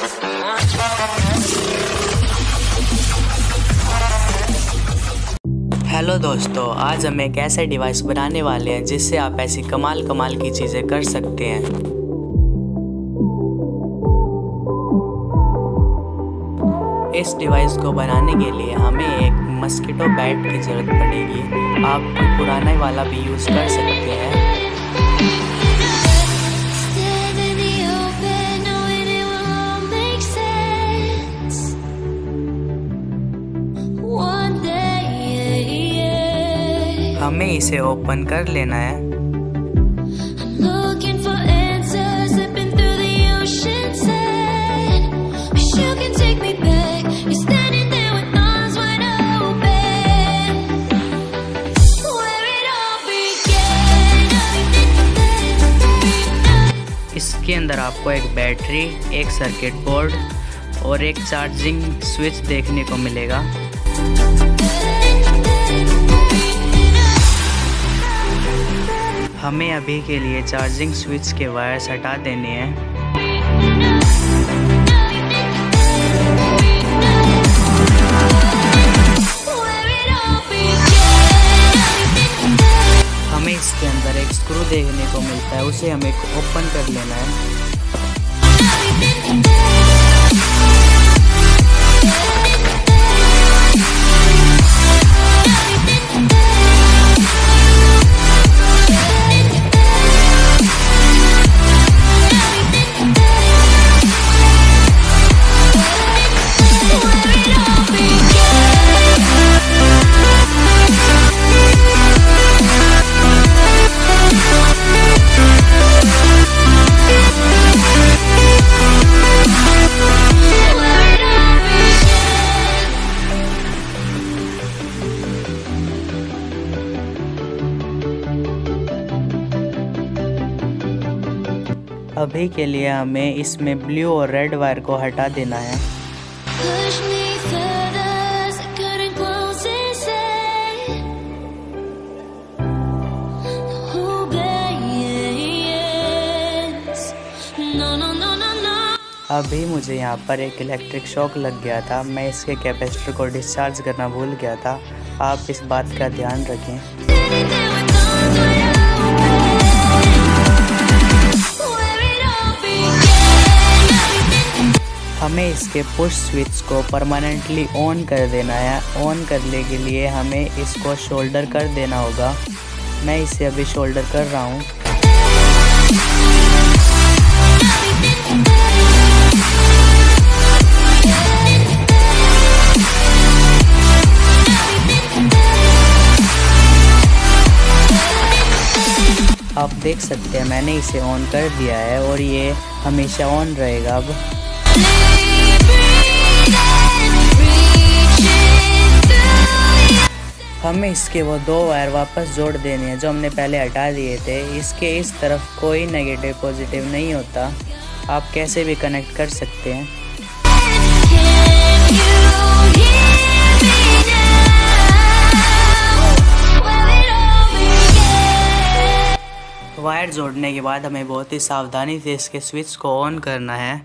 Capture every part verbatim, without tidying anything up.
Hello दोस्तों, आज हम एक ऐसा डिवाइस बनाने वाले हैं जिससे आप ऐसी कमाल कमाल की चीज़ें कर सकते हैं। इस डिवाइस को बनाने के लिए हमें एक मस्कीटो बैट की ज़रूरत पड़ेगी। आप कोई पुराना वाला भी यूज़ कर सकते हैं। हमें इसे ओपन कर लेना है। इसके अंदर आपको एक बैटरी, एक सर्किट बोर्ड और एक चार्जिंग स्विच देखने को मिलेगा। हमें अभी के लिए चार्जिंग स्विच के वायर्स हटा देने हैं। हमें इसके अंदर एक स्क्रू देखने को मिलता है, उसे हमें ओपन कर लेना है। अभी के लिए हमें इसमें ब्लू और रेड वायर को हटा देना है। अभी मुझे यहाँ पर एक इलेक्ट्रिक शॉक लग गया था। मैं इसके कैपेसिटर को डिस्चार्ज करना भूल गया था। आप इस बात का ध्यान रखें। हमें इसके पुश स्विच को परमानेंटली ऑन कर देना है। ऑन करने के लिए हमें इसको शोल्डर कर देना होगा। मैं इसे अभी शोल्डर कर रहा हूँ। आप देख सकते हैं मैंने इसे ऑन कर दिया है और ये हमेशा ऑन रहेगा। अब हमें इसके वो दो वायर वापस जोड़ देने हैं जो हमने पहले हटा दिए थे। इसके इस तरफ कोई नेगेटिव पॉजिटिव नहीं होता, आप कैसे भी कनेक्ट कर सकते हैं। वायर जोड़ने के बाद हमें बहुत ही सावधानी से इसके स्विच को ऑन करना है।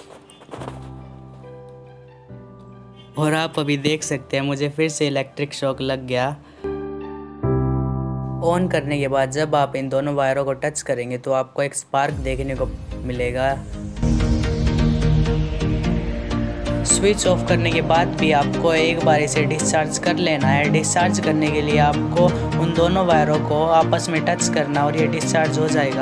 और आप अभी देख सकते हैं मुझे फिर से इलेक्ट्रिक शॉक लग गया। ऑन करने के बाद जब आप इन दोनों वायरों को टच करेंगे तो आपको एक स्पार्क देखने को मिलेगा। स्विच ऑफ करने के बाद भी आपको एक बार इसे डिस्चार्ज कर लेना है। डिस्चार्ज करने के लिए आपको उन दोनों वायरों को आपस में टच करना और ये डिस्चार्ज हो जाएगा।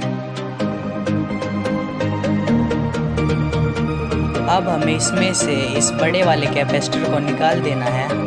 अब हमें इसमें से इस बड़े वाले कैपेसिटर को निकाल देना है।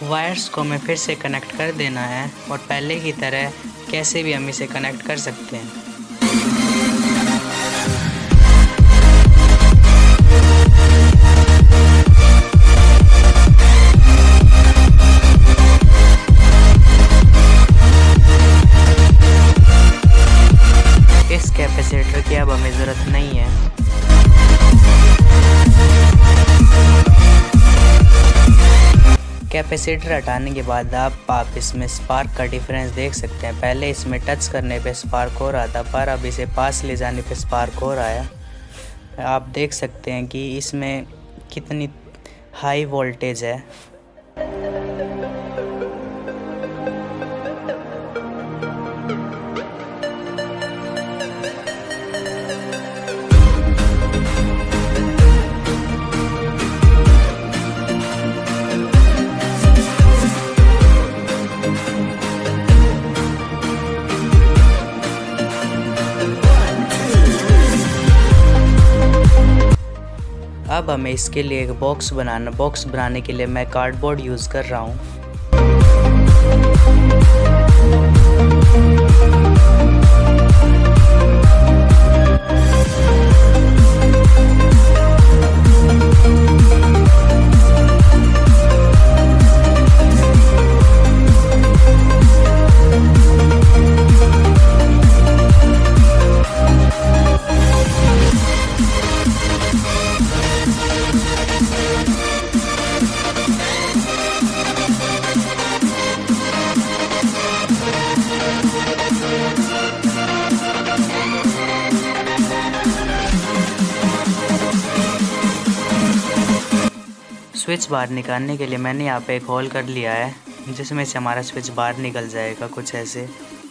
वायर्स को हमें फिर से कनेक्ट कर देना है और पहले की तरह कैसे भी हम इसे कनेक्ट कर सकते हैं। इस कैपेसिटर की अब हमें ज़रूरत नहीं है। कैपेसिटर हटाने के बाद आप आप इसमें स्पार्क का डिफरेंस देख सकते हैं। पहले इसमें टच करने पे स्पार्क हो रहा था, पर अब इसे पास ले जाने पे स्पार्क हो रहा है। आप देख सकते हैं कि इसमें कितनी हाई वोल्टेज है। अब हमें इसके लिए एक बॉक्स बनाना बॉक्स बनाने के लिए मैं कार्डबोर्ड यूज़ कर रहा हूँ। स्विच बाहर निकालने के लिए मैंने यहाँ पे एक होल कर लिया है, जिसमें से हमारा स्विच बाहर निकल जाएगा कुछ ऐसे।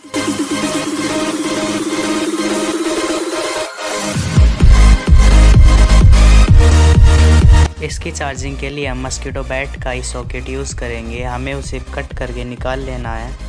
इसकी चार्जिंग के लिए हम मस्कीटो बैट का ही सॉकेट यूज़ करेंगे। हमें उसे कट करके निकाल लेना है।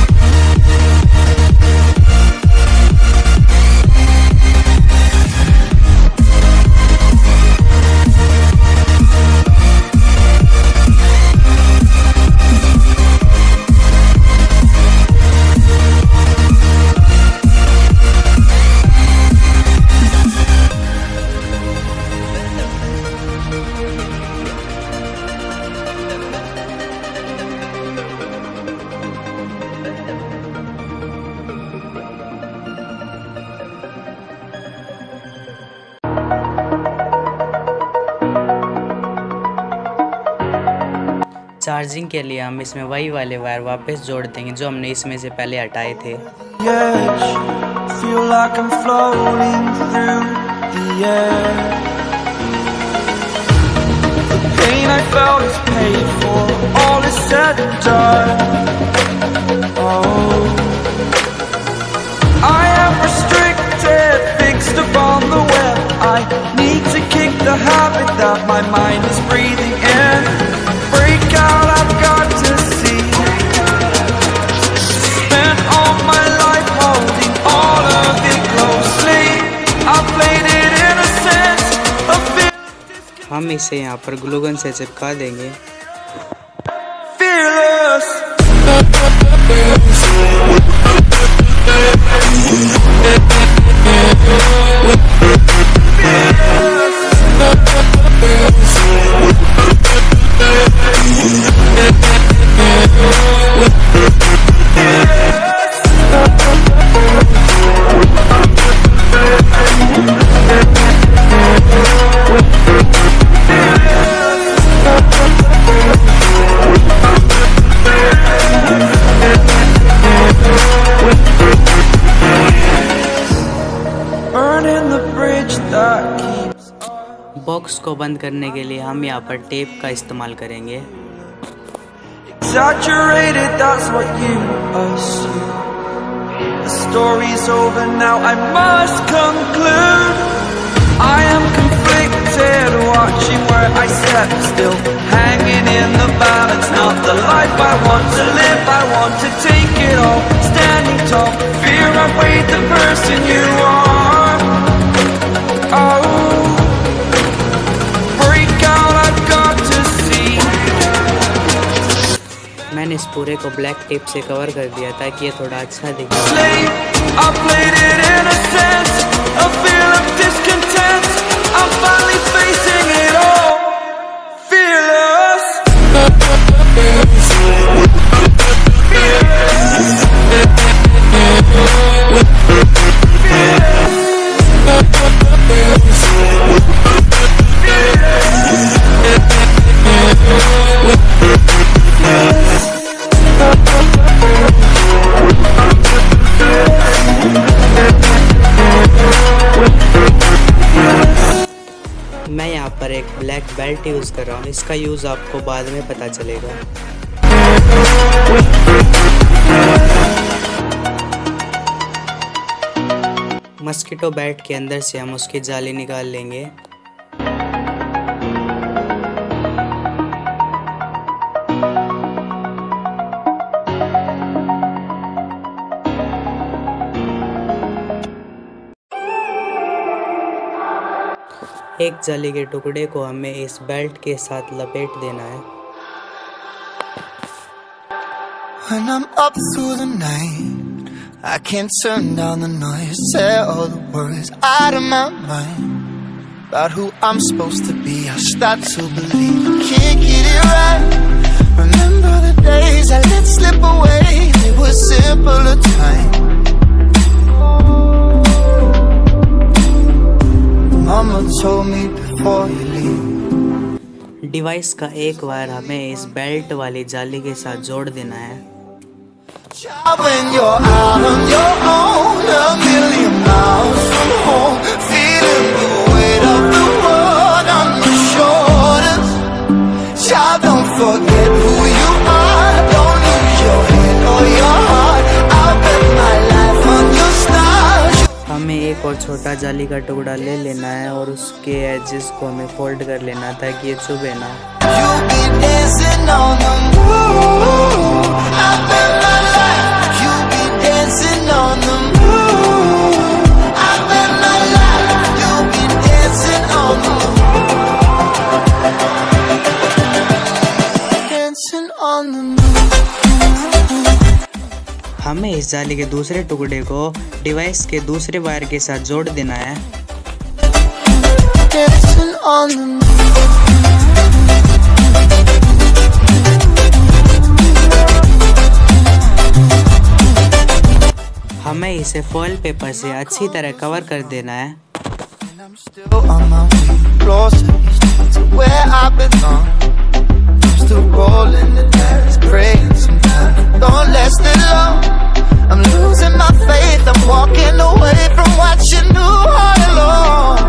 चार्जिंग के लिए हम इसमें वही वाले वायर वापस जोड़ देंगे जो हमने इसमें से पहले हटाए थे। I've got to see. Spent all my life holding all of it closely. I played it innocent of it. हम इसे यहाँ पर ग्लू गन से चिपका देंगे। Fearless. बॉक्स को बंद करने के लिए हम यहाँ पर टेप का इस्तेमाल करेंगे। Exaggerated, that's what you assume. The story's over now, I must conclude. I am conflicted, watching where I step still, hanging in the balance. Not the life I want to live, I want to take it all. Standing tall, fear I weighed the person you are. Oh, break out, I've got to see. मैंने इस पूरे को black tape से cover कर दिया ताकि ये थोड़ा अच्छा दिखे। मैं यहाँ पर एक ब्लैक बेल्ट यूज़ कर रहा हूँ, इसका यूज़ आपको बाद में पता चलेगा। मस्कीटो बैट के अंदर से हम उसकी जाली निकाल लेंगे। एक जाली के टुकड़े को हमें इस बेल्ट के साथ लपेट देना है। When I'm up through the night, I can't turn down the noise, say all the words out of my mind about who I'm supposed to be. I start to believe I can't get it right. Remember the days I let slip away, they were simpler times. Mama told me before you leave. Device का एक wire हमें इस belt वाली जाली के साथ जोड़ देना है। When you're out on your own, a million miles from home, feeling the weight of the world on your shoulders. Child, don't forget who you are, don't lose your head or your heart. I'll bet my life on your stars. हमें एक और छोटा जाली का टुकड़ा ले लेना है और उसके एजेस को हमें फोल्ड कर लेना ताकि ये चुभे ना। You'll be dancing on the moon. I bet my life. You'll be dancing on the moon. I bet my life. You'll be dancing on the moon. Dancing on the moon. हमें इस जाली के दूसरे टुकड़े को डिवाइस के दूसरे wire के साथ जोड़ देना है। Dancing on the moon. हमें इसे फॉइल पेपर से अच्छी तरह कवर कर देना है। I'm still on my way, closer each time to where I belong. I'm still rolling the dice, praying sometimes don't last it long. I'm losing my faith, I'm walking away from what you knew all along.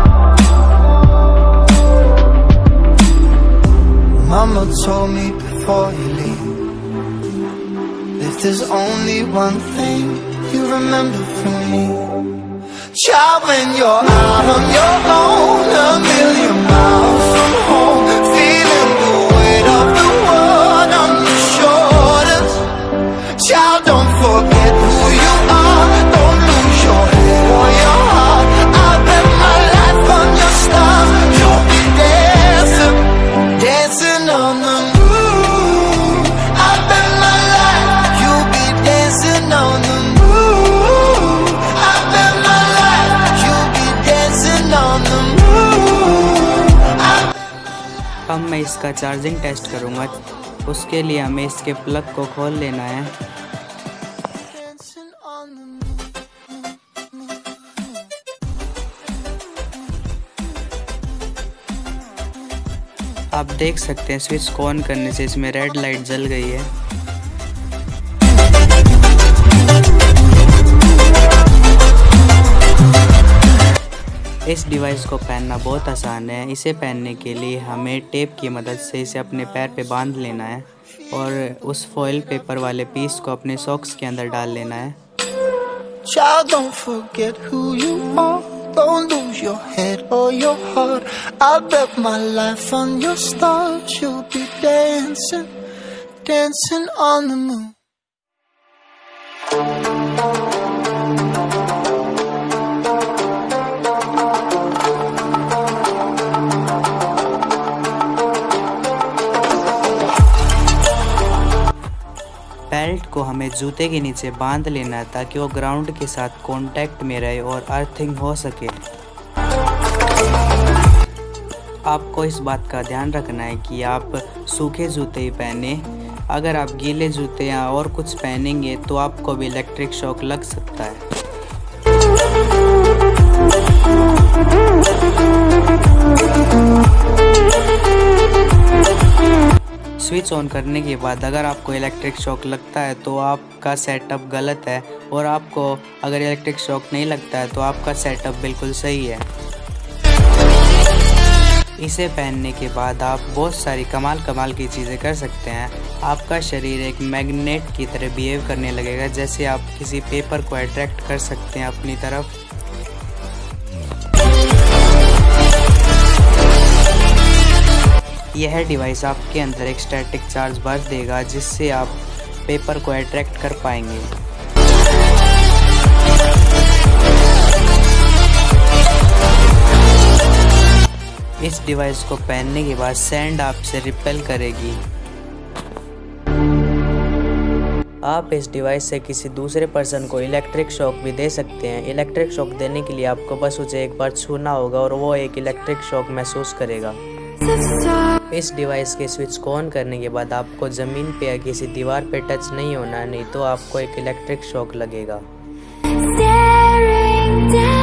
Mama told me before you leave, if there's only one thing you remember from me, child, when you're out on your own, a million miles from home, feeling the weight of the world on your shoulders. Child, don't forget who you are, don't lose your head or your heart. I bet my life on your stars. You'll be dancing, dancing on the moon. I bet my life. You'll be dancing on the moon. I bet my life. You'll be dancing on the moon. अब मैं इसका charging test करूँगा। उसके लिए हमें इसके plug को खोल लेना है। Dancing on the moon. आप देख सकते हैं स्विच को ऑन करने से इसमें रेड लाइट जल गई है। इस डिवाइस को पहनना बहुत आसान है। इसे पहनने के लिए हमें टेप की मदद से इसे अपने पैर पे बांध लेना है और उस फॉइल पेपर वाले पीस को अपने सॉक्स के अंदर डाल लेना है। Child, don't forget who you are, don't lose your head or your heart. I bet my life on your stars. You'll be dancing, dancing on the moon. को हमें जूते के नीचे बांध लेना है ताकि वो ग्राउंड के साथ कांटेक्ट में रहे और अर्थिंग हो सके। आपको इस बात का ध्यान रखना है कि आप सूखे जूते ही पहने। अगर आप गीले जूते या और कुछ पहनेंगे तो आपको भी इलेक्ट्रिक शॉक लग सकता है। स्विच ऑन करने के बाद अगर आपको इलेक्ट्रिक शॉक लगता है तो आपका सेटअप गलत है, और आपको अगर इलेक्ट्रिक शॉक नहीं लगता है तो आपका सेटअप बिल्कुल सही है। इसे पहनने के बाद आप बहुत सारी कमाल कमाल की चीज़ें कर सकते हैं। आपका शरीर एक मैग्नेट की तरह बिहेव करने लगेगा, जैसे आप किसी पेपर को अट्रैक्ट कर सकते हैं अपनी तरफ। यह डिवाइस आपके अंदर एक स्टैटिक चार्ज भर देगा, जिससे आप पेपर को अट्रैक्ट कर पाएंगे। इस डिवाइस को पहनने के बाद सैंड आपसे रिपेल करेगी। आप इस डिवाइस से किसी दूसरे पर्सन को इलेक्ट्रिक शॉक भी दे सकते हैं। इलेक्ट्रिक शॉक देने के लिए आपको बस उसे एक बार छूना होगा और वो एक इलेक्ट्रिक शॉक महसूस करेगा। इस डिवाइस के स्विच को ऑन करने के बाद आपको ज़मीन पे या किसी दीवार पे टच नहीं होना, नहीं तो आपको एक इलेक्ट्रिक शॉक लगेगा।